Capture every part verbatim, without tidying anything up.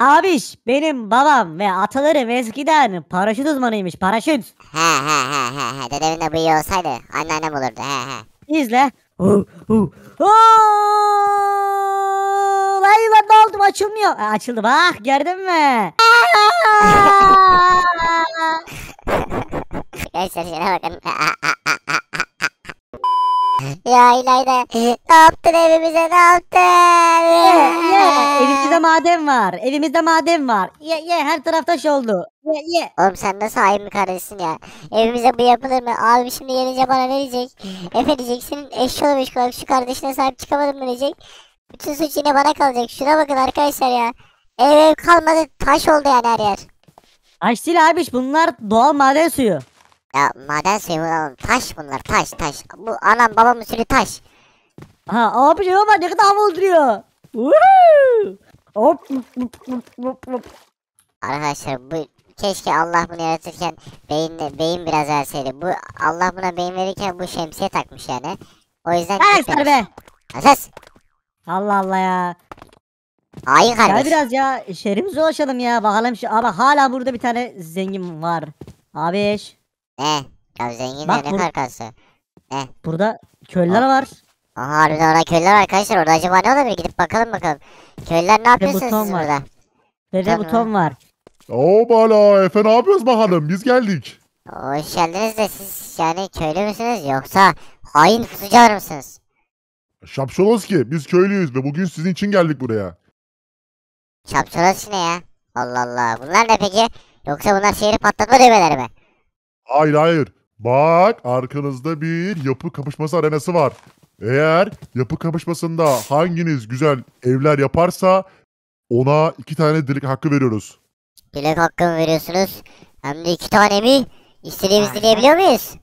Abiş benim babam ve atalarım eskiden paraşüt uzmanıymış, paraşüt. He he he he he. Dedemin de bıyığı olsaydı anneannem olurdu. He he. İzle. Hu, hu. Oo! Lan lan ne oldu, açılmıyor. Ha, açıldı bak, gördün mü? Gençler şuna bakın. Ya İlayda ne yaptın evimize, ne yaptın? Ye ye. Evimizde maden var. Evimizde maden var. Ye ye, her taraf taş oldu. Ye ye. Oğlum sen nasıl hain bir kardeşsin ya? Evimize bu yapılır mı? Abi şimdi gelince bana ne diyecek? Efe diyecek, senin eşşoğlu meşgul, şu kardeşine sahip çıkamadım mı diyecek. Bütün suç yine bana kalacak. Şuna bakın arkadaşlar ya. Ev ev kalmadı, taş oldu yani her yer. Taş değil abiş, bunlar doğal maden suyu. Ya maden suyu mu oğlum? Taş bunlar, taş taş. Bu anam babam usulü taş. Ha abiş, ama ne kadar havalı duruyor. Woohoo! Hop hop hop hop hop. Arkadaşlar bu keşke Allah bunu yaratırken beyin, beyin biraz verseydi. Bu Allah buna beyin verirken bu şemsiye takmış yani. O yüzden Gel gitmemiş. be. Asas. Allah Allah ya. Hain Gel kardeş. biraz ya, şehrimize ulaşalım ya. Bakalım şu, ama hala burada bir tane zengin var. Abiş. Ne? Ya zengin Bak de ne bur- kadar kalsı. Ne? burada köylüler var. Aha harbiden orada köylüler var arkadaşlar. Orada acaba ne olabilir? Gidip bakalım bakalım. Köylüler ne yapıyorsunuz buton siz var. burada? Ve de Buton mu? buton var. Obala Efe, ne yapıyoruz bakalım, biz geldik. Hoş geldiniz de siz yani köylü müsünüz yoksa hain pusucular mısınız? Şapşaloski, biz köylüyüz ve bugün sizin için geldik buraya. Şapşalos ne ya? Allah Allah. Bunlar ne peki? Yoksa bunlar şehri patlatma düğmeleri mi? Hayır hayır. Bak, arkanızda bir yapı kapışması arenası var. Eğer yapı kapışmasında hanginiz güzel evler yaparsa ona iki tane dilek hakkı veriyoruz. Dilek hakkı mı veriyorsunuz? Hem de iki tane mi? İstediğimiz Aynen. dileyebiliyor muyuz?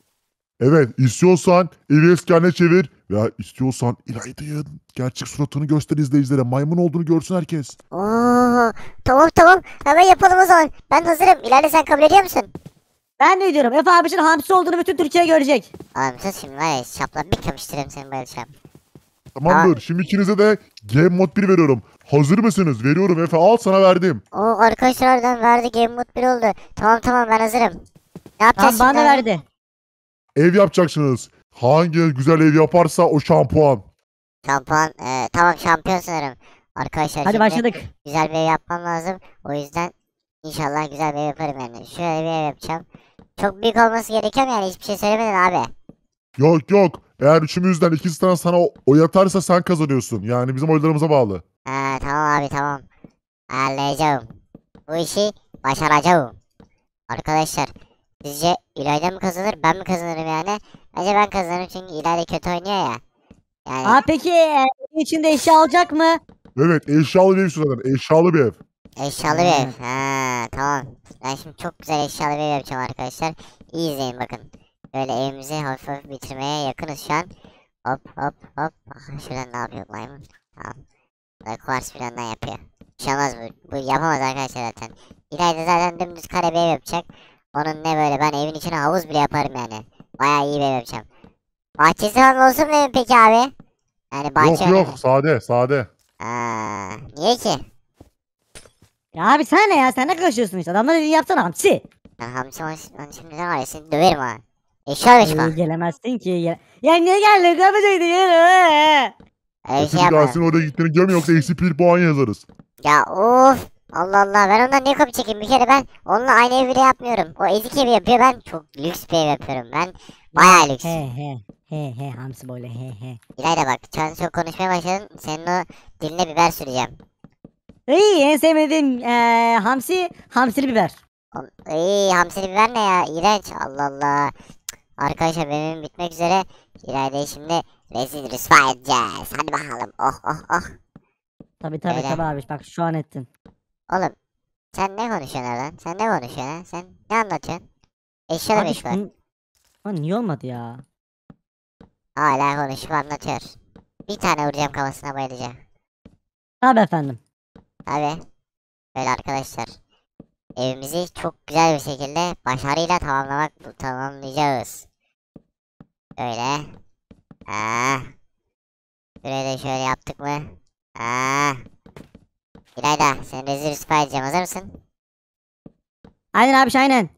Evet, istiyorsan evi eski haline çevir veya istiyorsan İlayda'nın gerçek suratını göster izleyicilere. Maymun olduğunu görsün herkes. Oo, tamam tamam. Hemen yapalım o zaman. Ben hazırım. İleride sen kabul ediyor musun? Ben de diyorum, Efe abişin hamsi olduğunu bütün Türkiye görecek. Oğlum sus şimdi var ya, şapla bir kapıştırırım seni bayılacağım. Tamamdır. Şimdi ikinize de Game Mode bir veriyorum. Hazır mısınız? Veriyorum Efe. Al, sana verdim. Oo arkadaşlar harbiden verdi, Game Mode bir oldu. Tamam tamam ben hazırım. Ne yapacağız Tamam, bana şimdi? da abi? verdi. Ev yapacaksınız. Hangi güzel ev yaparsa o şampuan. Şampuan. E, tamam şampiyon sanırım. Arkadaşlar Hadi şimdi başladık. güzel bir ev yapmam lazım. O yüzden inşallah güzel bir ev yaparım yani. Şöyle bir ev yapacağım. Çok büyük olması gerekiyor mu yani, hiçbir şey söylemedin abi. Yok yok. Eğer üçümüzden ikisi tane sana o- oy atarsa sen kazanıyorsun. Yani bizim oylarımıza bağlı. Ha tamam abi tamam. Ayarlayacağım. Bu işi başaracağım. Arkadaşlar sizce İlayda mı kazanır ben mi kazanırım yani? Bence ben kazanırım çünkü İlayda kötü oynuyor ya. Yani Aa peki e, evin içinde eşya olacak mı? Evet, eşyalı bir ev istiyorsun zaten. Eşyalı bir ev. eşyalı bir ev. Evet. Ha tamam. Ben şimdi çok güzel eşyalı bir ev yapacağım arkadaşlar. İyi izleyin bakın. Böyle evimizi hafif hafif bitirmeye yakınız şu an. Hop hop hop. Ah, şuradan ne yapıyor maymun? Tamam. Böyle kuvars filandan yapıyor. Bir şey olmaz bu. Bu yapamaz arkadaşlar zaten. İlayda zaten dümdüz kare bir ev yapacak. Onun ne böyle, ben evin içine havuz bile yaparım yani. Bayağı iyi bir ev yapacağım. Bahçesi falan olsun mu evin peki abi? Yani bahçe Yok önemli. yok, sade sade. Aa, niye ki? Ya abi sen ne ya, sen ne karışıyorsun işte, adamlar dediğini yapsana hamsi. Ben hamsi hamsi ben şimdi ne var ya, seni döverim ha. Eşya beş Ee, bak. gelemezsin ki. Gele... Ya niye geldin, kapıdaydın ya. Öyle bir Efe şey bir yapmadım. gelsin, oraya gittiğini görme, yoksa eksi bir puan yazarız. Ya of. Allah Allah, ben ondan ne kopya çekeyim, bir kere ben onunla aynı ev bile yapmıyorum. O ezik evi yapıyor, ben çok lüks bir ev yapıyorum. Ben bayağı lüks. He he he he hamsi böyle he he. İlayda bak, şu an çok konuşmaya başladın, senin o diline biber süreceğim. İyi, en sevmediğim eee hamsi, hamsili biber. O- İyi hamsili biber ne ya, iğrenç. Allah Allah. Arkadaşlar benim evim bitmek üzere. İlayda'yı şimdi rezil rüsva edeceğiz. Hadi bakalım. Oh oh oh. Tabi tabi Öyle. tabi abi, bak şu an ettin. Oğlum sen ne konuşuyorsun lan? Sen ne konuşuyorsun lan? Sen ne anlatıyorsun? Eşyalı Abi beş var. şun... Lan niye olmadı ya? Hala konuşup anlatıyor. Bir tane vuracağım kafasına, bayılacak. Tabi efendim. Abi. Böyle arkadaşlar. Evimizi çok güzel bir şekilde başarıyla tamamlamak tamamlayacağız. Öyle. Ah. Burayı da şöyle yaptık mı? Ah. İlayda seni rezil rüsva edeceğim, hazır mısın? Aynen abiş aynen.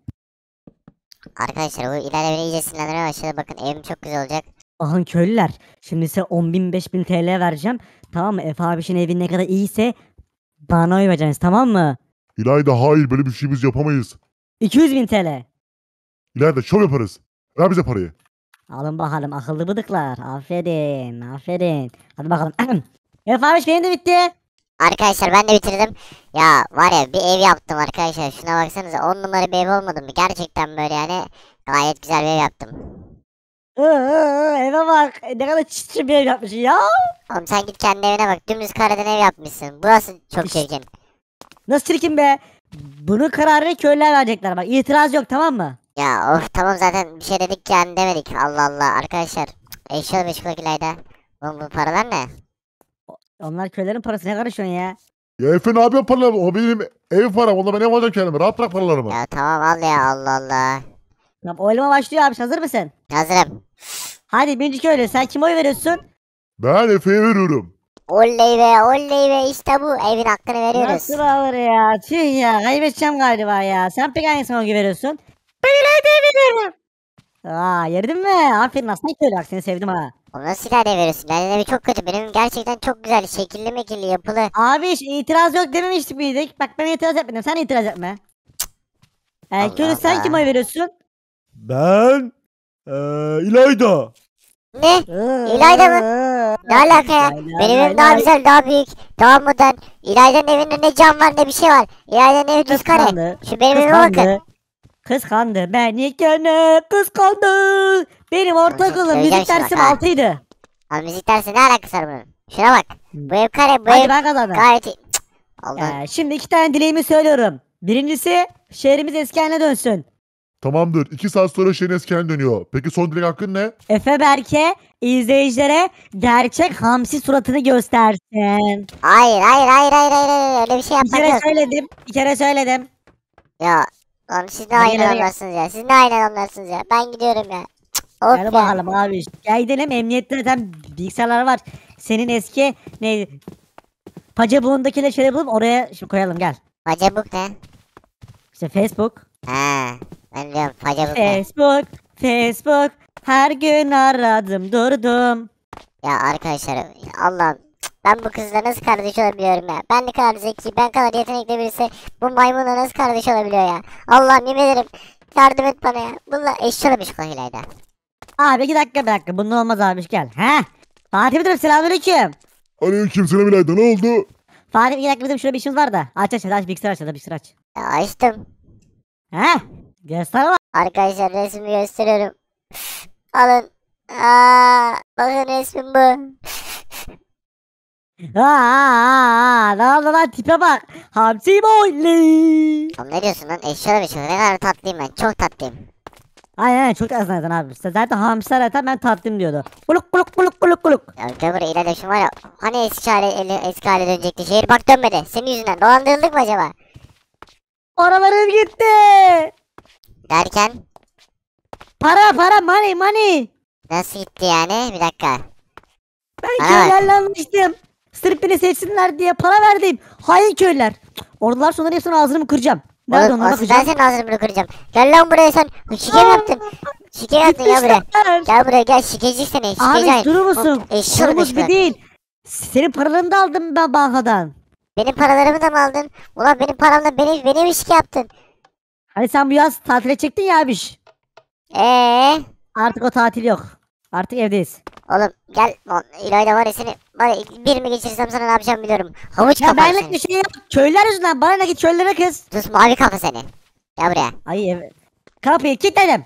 Arkadaşlar bu İlayda beni iyice sinirlenmeye başladı. Bakın evim çok güzel olacak. Bakın köylüler. Şimdi size on bin beş bin T L vereceğim. Tamam mı? Efe abişin evi ne kadar iyiyse bana oy vereceksiniz, tamam mı? İlayda hayır, böyle bir şey biz yapamayız. iki yüz bin T L. İlayda şov yaparız. Ver bize parayı. Alın bakalım akıllı bıdıklar. Aferin aferin. Hadi bakalım. Efe abiş benim de bitti. Arkadaşlar ben de bitirdim. Ya var ya, bir ev yaptım arkadaşlar. Şuna baksanıza, on numara bir ev olmadı mı? Gerçekten böyle yani gayet güzel bir ev yaptım. Iı, ıı, eve bak. Ne kadar çirkin bir ev yapmışsın ya. Oğlum sen git kendi evine bak. Dümdüz kareden ev yapmışsın. Burası çok İşte- çirkin. Nasıl çirkin be? Bunun kararını köylüler verecekler bak. İtiraz yok, tamam mı? Ya of tamam, zaten bir şey dedik yani demedik. Allah Allah arkadaşlar. Eşyalı meşgul İlayda. Oğlum bu paralar ne? Onlar köylerin parası, ne karışıyorsun ya? Ya Efe ne yapıyor paralarımı? O benim ev param. Onda ben ev alacağım kendime. Rahat bırak paralarımı. Ya tamam al ya, Allah Allah. Tamam, oylama başlıyor abi, hazır mısın? Hazırım. Hadi birinci köylü, sen kime oy veriyorsun? Ben Efe'ye veriyorum. Oley be, oley be, işte bu evin hakkını veriyoruz. Nasıl alır ya? Tüh ya, kaybedeceğim galiba ya. Sen peki hangisine oy veriyorsun? Ben İlayda'ya veriyorum. Aa, yerdin mi? Aferin, aslan köylü, bak seni sevdim ha. Onu nasıl İlayda'ya veriyorsun? İlayda'nın evi çok kötü. Benim gerçekten çok güzel. Şekilli mekilli yapılı. Abi hiç itiraz yok dememiştik miydik? Bak ben itiraz etmedim, sen itiraz etme. Ee, Allah köylü sen Allah. kime oy veriyorsun? Ben eee İlayda. Ne? İlayda mı? Ne alaka ya? Benim evim daha güzel, daha büyük, daha modern. İlayda'nın evinde ne cam var ne bir şey var. İlayda'nın evi düz kare. Kıskandı. Şu benim evime bakın. Kıskandı. Kıskandı. Beni gene kıskandı. Benim ortaokulum Söyleyeceğim müzik şimdi dersim bak ha. altıydı. Abi müzik dersi ne alakası var bunun? Şuna bak. Bu ev kare, bu Hadi ev ben kazandım. gayet iyi. Cık, Allah'ım. Ee, şimdi iki tane dileğimi söylüyorum. Birincisi şehrimiz eski haline dönsün. Tamamdır. İki saat sonra şeyin eski haline dönüyor. Peki son dilek hakkın ne? Efe Berke izleyicilere gerçek hamsi suratını göstersin. Hayır, hayır, hayır, hayır, hayır, hayır. Öyle bir şey Bir yapmak kere yok. söyledim. Bir kere söyledim. Ya. Oğlum siz ne Hadi aynı gel, hadi. adamlarsınız ya. Siz ne aynı adamlarsınız ya. Ben gidiyorum ya. Cık, Of Gel ya. bakalım abi. Gel gidelim, emniyette zaten bilgisayarlar var. Senin eski ne? Pacabuğundakileri şöyle bulup oraya şimdi koyalım, gel. Facabuk ne? İşte Facebook. Ha. Ben diyorum facabuk ne? Facebook, Facebook. Her gün aradım durdum. Ya arkadaşlar ya Allah'ım, cık, ben bu kızla nasıl kardeş olabiliyorum ya? Ben ne kadar zeki, ben kadar yetenekli birisi bu maymunla nasıl kardeş olabiliyor ya? Allah'ım yemin ederim, yardım et bana ya. Bununla eşyalamış İlayda. Abi iki dakika bir dakika, bunun olmaz abi, gel. He? Fatih Müdürüm, selamünaleyküm. Aleyküm selam İlayda, ne oldu? Fatih iki dakika, bizim şurada bir işimiz var da. Aç aç aç, bilgisayar aç, hadi bilgisayar aç. Ya açtım. He? Göster bak. Arkadaşlar resmi gösteriyorum. Alın. Aa, bakın resmim bu. Aa, aa, aa, ne oldu lan, tipe bak. Hamsi boylu. Oğlum ne diyorsun lan? Eşyalamış. Ne kadar tatlıyım ben. Çok tatlıyım. Aynen aynen, çok tatlısın zaten abi. Zaten hamsiler zaten ben tatlıyım diyordu. Kuluk kuluk kuluk kuluk kuluk. Ya gel buraya İlayda, şu var ya. Hani eski hale, eli- eski hale dönecekti. Şehir bak dönmedi. Senin yüzünden. Dolandırıldık mı acaba? Paralarım gitti. Derken. Para para, money money. Nasıl gitti yani? Bir dakika. Ben Bana bak. köylerle anlaştım. Sırf beni seçsinler diye para verdim. Hain köyler. Ordular sonları hepsinin ağzını kıracağım. Nerede Oğlum onlar, asıl ben bakacağım. senin ağzını bunu kıracağım. Gel lan buraya sen. Şike mi yaptın? Şike mi yaptın, gel buraya. Gitmişler. Gel buraya gel, şikeci seni. Şikeci. Abi durur musun? Eşşoğlu Durumuz meşgul. bir değil. Senin paralarını da aldım ben bankadan. Benim paralarımı da mı aldın? Ulan benim paramla beni, beni mi şike yaptın? Hani sen bu yaz tatile çektin ya abiş. Eee? Artık o tatil yok. Artık evdeyiz. Oğlum gel. Lan İlayda var ya, seni var ya, bir mi geçirsem sana ne yapacağım biliyorum. Havuç Ya kafa benlik seni. bir şey yok. Köyler yüzünden bana ne, git köylere kız. Sus mavi kafa seni. Gel buraya. Ay ev. Kapıyı kilitledim.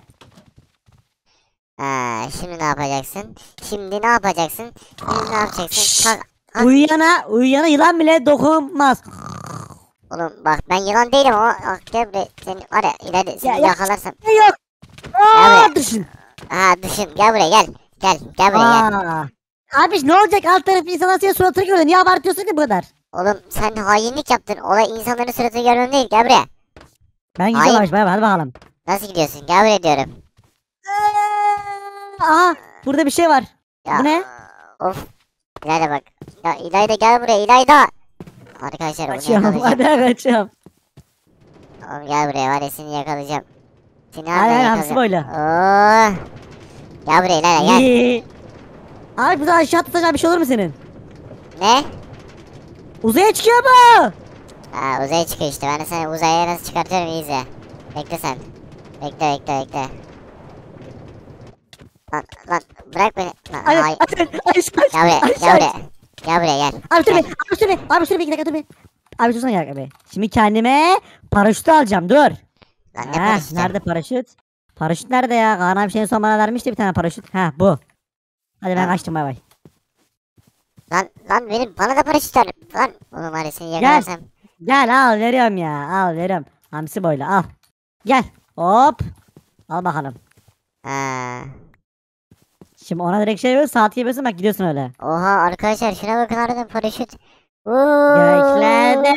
Ha, şimdi ne yapacaksın? Şimdi ne yapacaksın? Şimdi ne yapacaksın? Kalk. Ha? Uyuyana, uyuyana yılan bile dokunmaz. Oğlum bak ben yılan değilim ama bak gel buraya. Seni var ya İlayda, seni ya. yakalarsam. Ne yok. buraya. Aa, düşün. Ha düşün, gel buraya gel. Gel gel buraya gel. Aa. Abiş ne olacak, alt tarafı insanlar senin suratını görüyor. Niye abartıyorsun ki bu kadar? Oğlum sen hainlik yaptın. Olay insanların suratını görmem değil. Gel buraya. Ben gidiyorum Hayır. abiş, bay bay, hadi bakalım. Nasıl gidiyorsun? Gel buraya diyorum. Aha, burada bir şey var. Ya, Bu ne? Of. İlayda bak. Ya İlayda gel buraya İlayda. Arkadaşlar bunu Kaçıyorum. yakalayacağım. Hadi kaçıyorum. Oğlum gel buraya var ya seni yakalayacağım. Seni Hadi, harbiden hadi, hamsi yakalayacağım. Oo. Gel buraya İlayda gel. İyi. Abi bu da aşağı atlayacak bir şey olur mu senin? Ne? Uzaya çıkıyor mu? Ha uzaya çıkıyor işte. Ben de seni uzaya nasıl çıkartıyorum iyi izle. Bekle sen. Bekle bekle bekle. Lan lan bırak beni. Lan, Hadi ay. hadi aşağı Gel buraya aşağı. gel buraya. Gel buraya gel. Abi dur Gel. bir, abi dur bir, abi dur bir, iki dakika dur bir. Abi dursana gel abi. Şimdi kendime paraşütü alacağım dur. Lan ne Ha, paraşütü? nerede paraşüt? Paraşüt nerede ya? Kaan abi şeyin son bana vermişti bir tane paraşüt. Ha bu. Hadi ben Ha. kaçtım bay bay. Lan lan benim bana da paraşüt ver. Lan oğlum hadi seni yakalarsam. Gel al veriyorum ya al veriyorum. Hamsi boylu al. Gel hop. Al bakalım. Ha. Şimdi ona direkt şey yapıyorsun saat yapıyorsun bak gidiyorsun öyle. Oha arkadaşlar şuna bakın harbiden paraşüt. Göklerde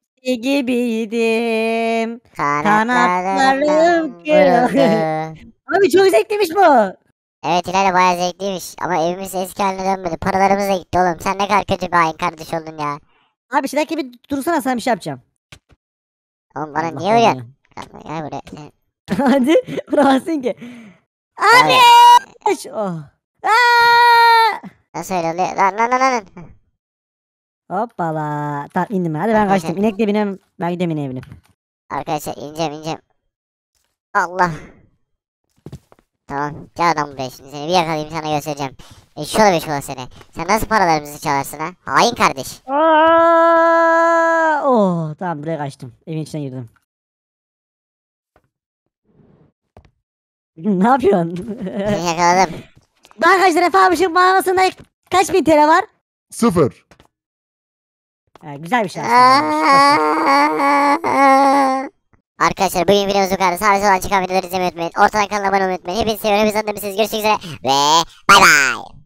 gibiydim. Kanatlarım kırıldı. Abi çok zevkliymiş bu. Evet İlayda bayağı zevkliymiş ama evimiz eski haline dönmedi. Paralarımız da gitti oğlum. Sen ne kadar kötü bir hain kardeş oldun ya. Abi şu dakika bir dursana sana bir şey yapacağım. Oğlum bana Allah niye Allah. vuruyorsun? Lan gel buraya. Sen- Hadi vuramazsın ki. gel Abi. buraya. Oh. Aa! Nasıl öyle oluyor? Lan lan lan lan. Hoppala. Tamam indim ben. Hadi ben kaçtım. İnekle binem. Ben gideyim ineğe binip. Arkadaşlar ineceğim ineceğim. Allah. Tamam gel adam buraya şimdi seni bir yakalayayım sana göstereceğim. E şöyle bir şöyle seni. Sen nasıl paralarımızı çalarsın ha? Hain kardeş. Aa! Oh, tamam buraya kaçtım. Evin içine girdim. Ne yapıyorsun? Seni yakaladım. Ben kaç lira almışım mağarasında kaç bin T L var? Sıfır. Ha, güzel bir şey aslında. Arkadaşlar bugün videomuz bu kadar. Sağ olan çıkan videoları izlemeyi unutmayın. Ortadan kanala abone olmayı unutmayın. Hepinizi seviyorum. Hepinizi anlamışsınız. Görüşmek üzere. Ve bay bay.